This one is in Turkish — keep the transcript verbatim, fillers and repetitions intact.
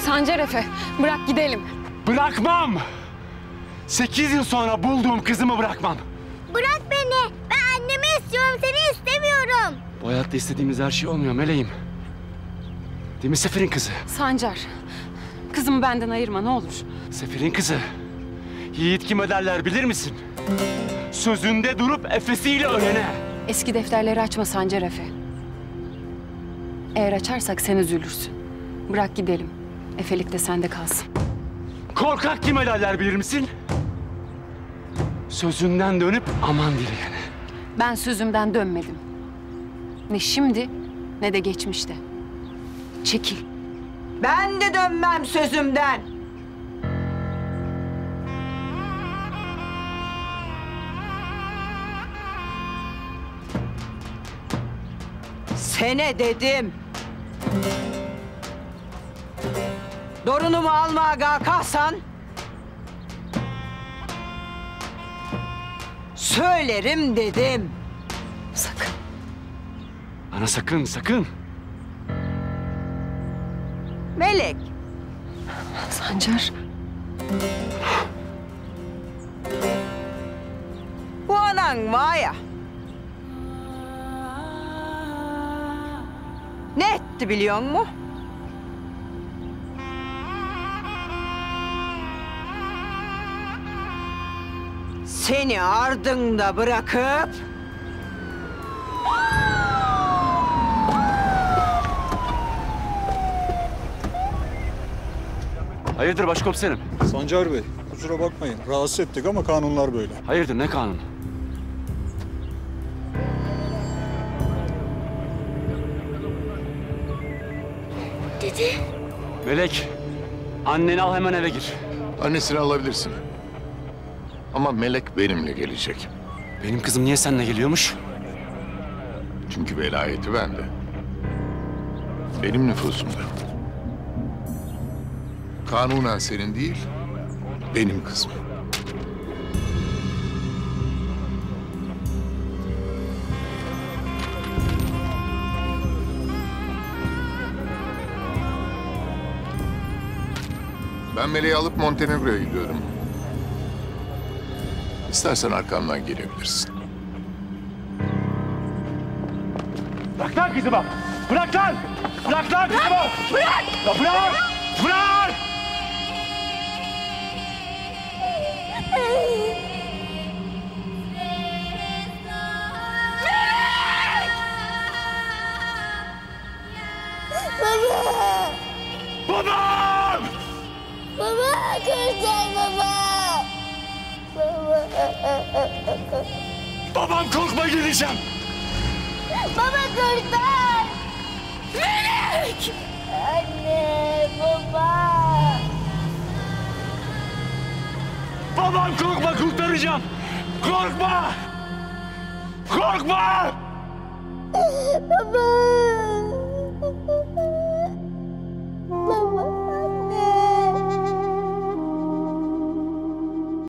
Sancar Efe, bırak gidelim. Bırakmam! Sekiz yıl sonra bulduğum kızımı bırakmam. Bırak beni. Ben annemi istiyorum, seni istemiyorum. Bu hayatta istediğimiz her şey olmuyor meleğim. Değil mi Sefer'in kızı? Sancar, kızımı benden ayırma ne olur. Sefer'in kızı. Yiğit kime derler bilir misin? Sözünde durup efesiyle ölene. Eski defterleri açma Sancar Efe. Eğer açarsak sen üzülürsün. Bırak gidelim. Efelik de sende kalsın. Korkak kime derler bilir misin? Sözünden dönüp aman dileyene. Ben sözümden dönmedim. Ne şimdi ne de geçmişte. Çekil. Ben de dönmem sözümden. Sene dedim. Dorunumu almaya kalkarsan söylerim dedim. Sakın. Ana sakın, sakın. Melek. Sancar. Bu anan var ya. Ne etti biliyor musun? Seni ardında bırakıp Hayırdır başkomiserim? Sancar Bey, kusura bakmayın. Rahatsız ettik ama kanunlar böyle. Hayırdır, ne kanun? Dede. Melek, anneni al hemen eve gir. Annesini alabilirsin. Ama Melek benimle gelecek. Benim kızım niye seninle geliyormuş? Çünkü velayeti bende. Benim nüfusumda. Kanunen senin değil, benim kızım. Ben Melek'i alıp Montenegro'ya gidiyorum. İstersen arkamdan gelebilirsin. Bırak lan kızımı! Bırak lan! Bırak lan kızımı! Bırak! Ya bırak! Bırak! Baba! Babam! Baba kurtar baba! Baba! Babam korkma geleceğim! Baba kurtar! Melek! Anne, baba! Babam korkma kurtaracağım! Korkma! Korkma! Baba!